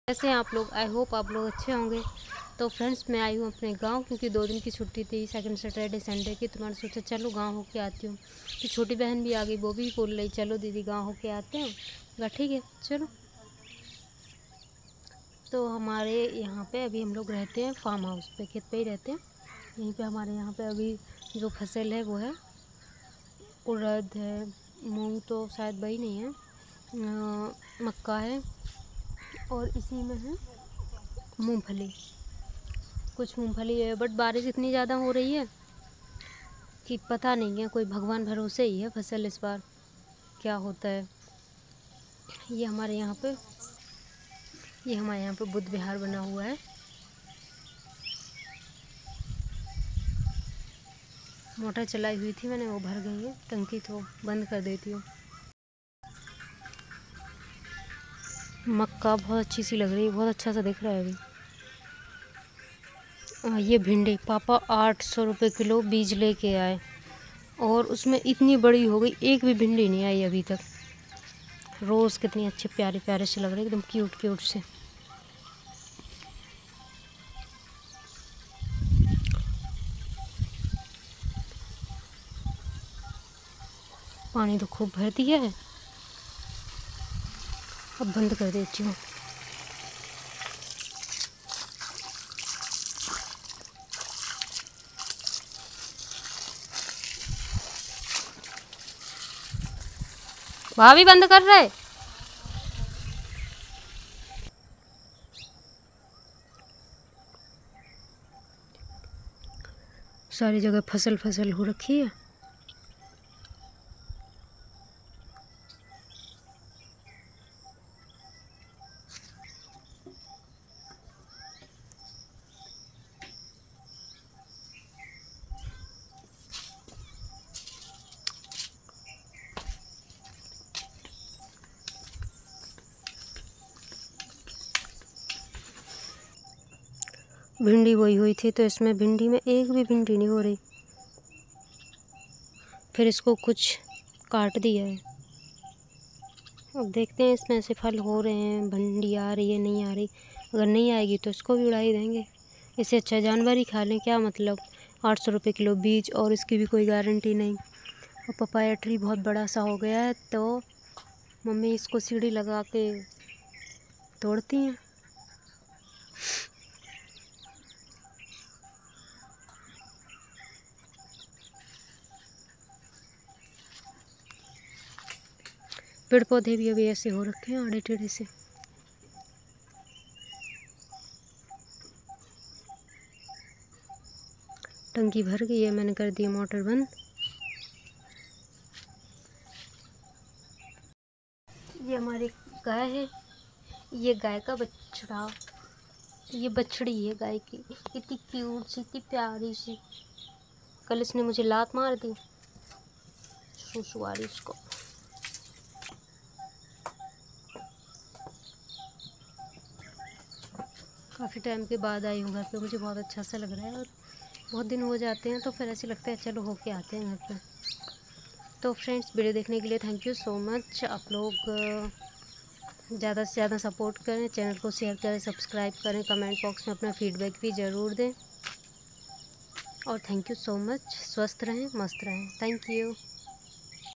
कैसे हैं आप लोग? आई होप आप लोग अच्छे होंगे। तो फ्रेंड्स, मैं आई हूँ अपने गांव क्योंकि 2 दिन की छुट्टी थी, सेकंड सैटरडे संडे की। तो मैंने सोचा चलो गांव होके आती हूँ। तो छोटी बहन भी आ गई, वो भी बोल रही चलो दीदी गांव होके आते हैं। कहा ठीक है चलो। तो हमारे यहाँ पे अभी हम लोग रहते हैं फार्म हाउस पे, खेत पे ही रहते हैं। यहीं पे हमारे यहाँ पे अभी जो फसल है वो है उड़द है, मूंग तो शायद वही नहीं है, मक्का है और इसी में है मूंगफली। कुछ मूंगफली है, बट बारिश इतनी ज़्यादा हो रही है कि पता नहीं है, कोई भगवान भरोसे ही है फसल इस बार क्या होता है। ये हमारे यहाँ पे बुद्ध विहार बना हुआ है। मोटर चलाई हुई थी मैंने, वो भर गई है टंकी, तो बंद कर देती हूँ। मक्का बहुत अच्छी सी लग रही है, बहुत अच्छा सा दिख रहा है अभी। ये भिंडी पापा 800 रुपये किलो बीज लेके आए और उसमें इतनी बड़ी हो गई, एक भी भिंडी नहीं आई अभी तक। रोज़ कितनी अच्छे प्यारे प्यारे से लग रहे, एकदम क्यूट क्यूट से। पानी तो खूब भर दिया है, अब बंद कर देती हूँ। भाभी बंद कर रहे। सारी जगह फसल फसल हो रखी है। भिंडी बोई हुई थी तो इसमें भिंडी में एक भी भिंडी नहीं हो रही। फिर इसको कुछ काट दिया है। अब देखते हैं इसमें से फल हो रहे हैं, भिंडी आ रही है नहीं आ रही। अगर नहीं आएगी तो इसको भी उड़ा ही देंगे। इससे अच्छा जानवर ही खा लें, क्या मतलब। 800 रुपये किलो बीज और इसकी भी कोई गारंटी नहीं। और पपाया ट्री बहुत बड़ा सा हो गया है तो मम्मी इसको सीढ़ी लगा के तोड़ती हैं। पेड़ पौधे भी अभी ऐसे हो रखे हैं आड़े टेढ़े से। टंकी भर गई है, मैंने कर दी मोटर बंद। ये हमारी गाय है, ये गाय का बछड़ा, ये बछड़ी है गाय की, इतनी क्यूट सी, इतनी प्यारी सी। कल इसने मुझे लात मार दी, सुसुआरी इसको। काफ़ी टाइम के बाद आई हूँ घर पे, मुझे बहुत अच्छा सा लग रहा है। और बहुत दिन हो जाते हैं तो फिर ऐसे लगता है चलो होके आते हैं घर पे। तो फ्रेंड्स, वीडियो देखने के लिए थैंक यू सो मच। आप लोग ज़्यादा से ज़्यादा सपोर्ट करें, चैनल को शेयर करें, सब्सक्राइब करें, कमेंट बॉक्स में अपना फीडबैक भी ज़रूर दें। और थैंक यू सो मच। स्वस्थ रहें, मस्त रहें। Thank you.